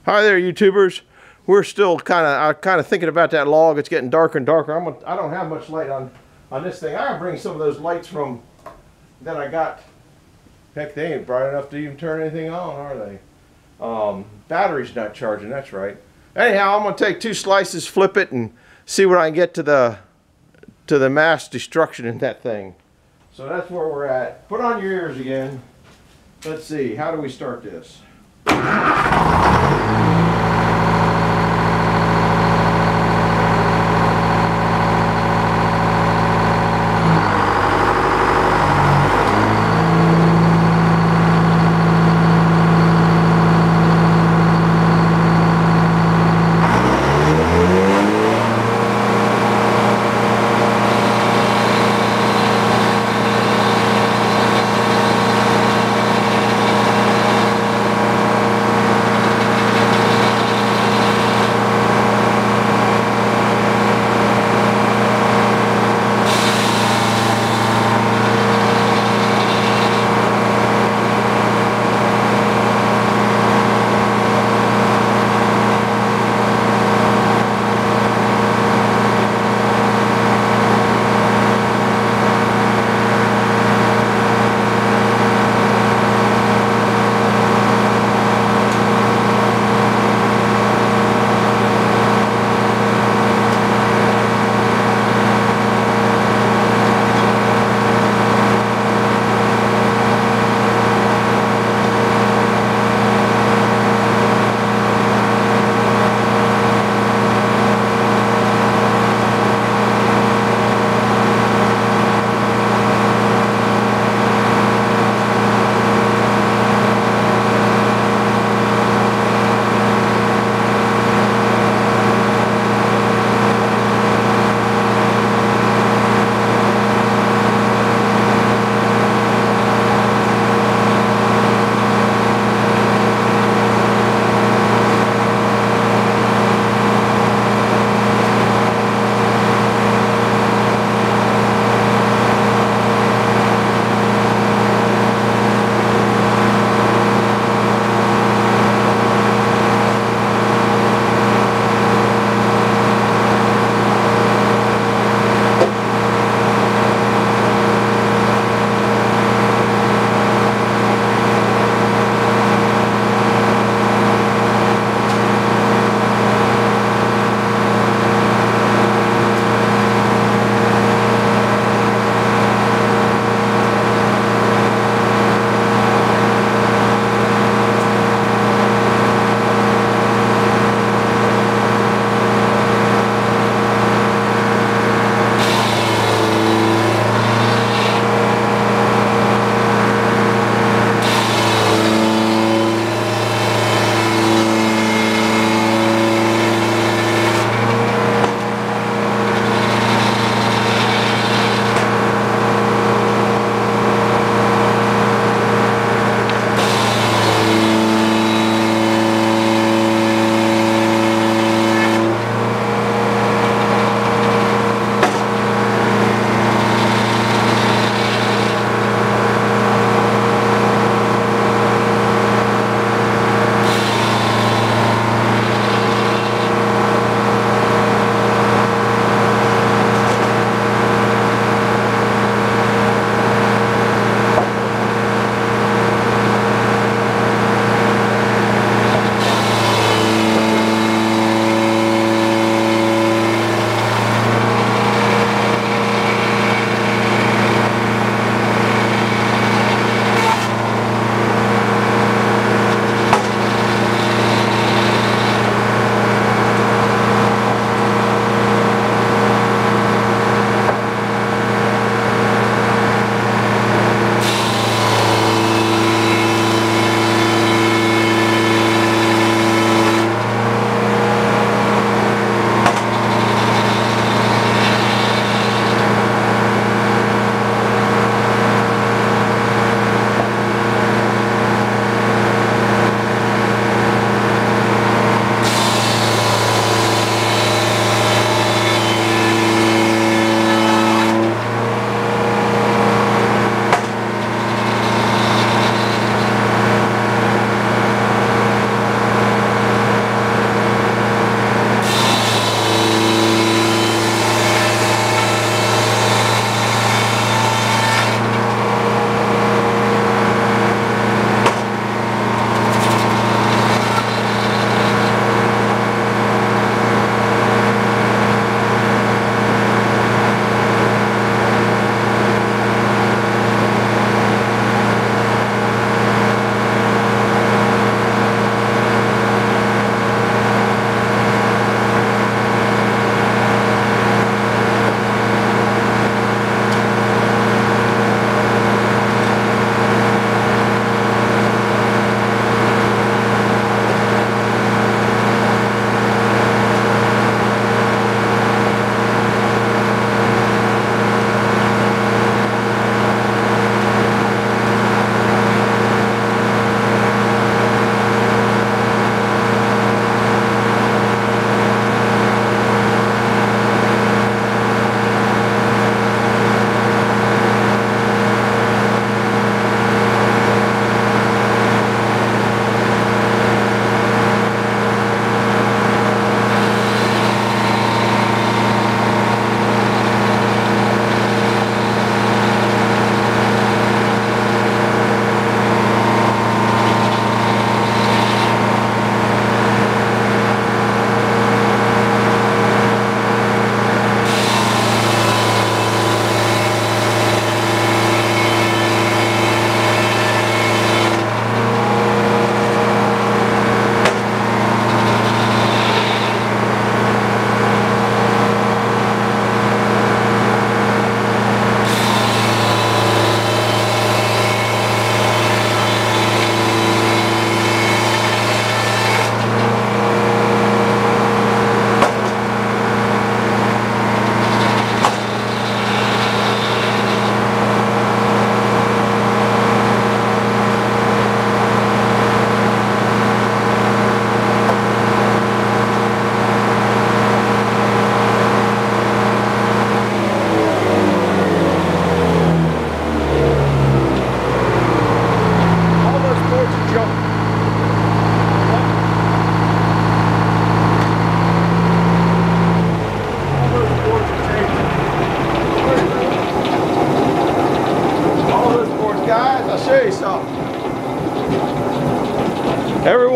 Hi there, YouTubers. We're still kind of thinking about that log. It's getting darker and darker. I don't have much light on this thing. I gotta bring some of those lights from that I got. Heck, they ain't bright enough to even turn anything on, are they? Battery's not charging. That's right. Anyhow, I'm gonna take 2 slices, flip it, and see what I can get to the mass destruction in that thing. So that's where we're at. Put on your ears again. Let's see. How do we start this?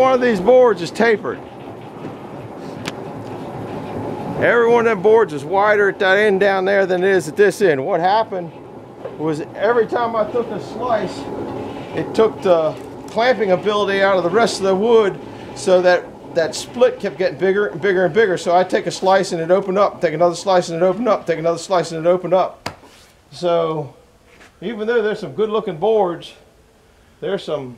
one of these boards is tapered. Every one of them boards is wider at that end down there than it is at this end. What happened was every time I took a slice, it took the clamping ability out of the rest of the wood, so that that split kept getting bigger and bigger and bigger. So I take a slice and it opened up, take another slice and it opened up, take another slice and it opened up. So even though there's some good looking boards, there's some,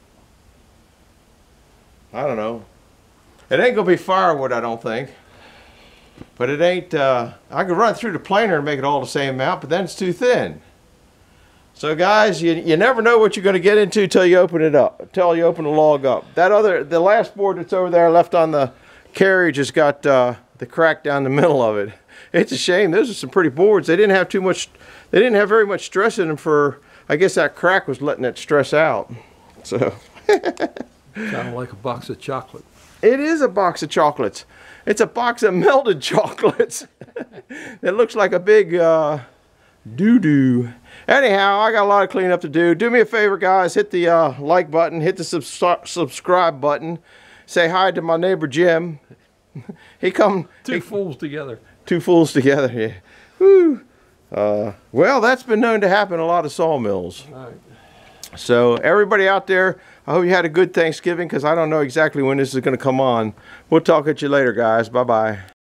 I don't know, it ain't gonna be firewood, I don't think. But it ain't, I could run through the planer and make it all the same amount, but then it's too thin. So guys, you never know what you're going to get into till you open it up, till you open the log up. The last board that's over there left on the carriage has got the crack down the middle of it. It's a shame. Those are some pretty boards. They didn't have very much stress in them for, I guess that crack was letting it stress out. So. Kind of like a box of chocolate. It is a box of chocolates. It's a box of melted chocolates. It looks like a big doo-doo. Anyhow, I got a lot of cleanup to do. Do me a favor, guys. Hit the like button. Hit the subscribe button. Say hi to my neighbor Jim. Two fools together. Two fools together, yeah. Whew. Well, that's been known to happen in a lot of sawmills. All right. So everybody out there, I hope you had a good Thanksgiving, because I don't know exactly when this is going to come on. We'll talk at you later, guys. Bye-bye.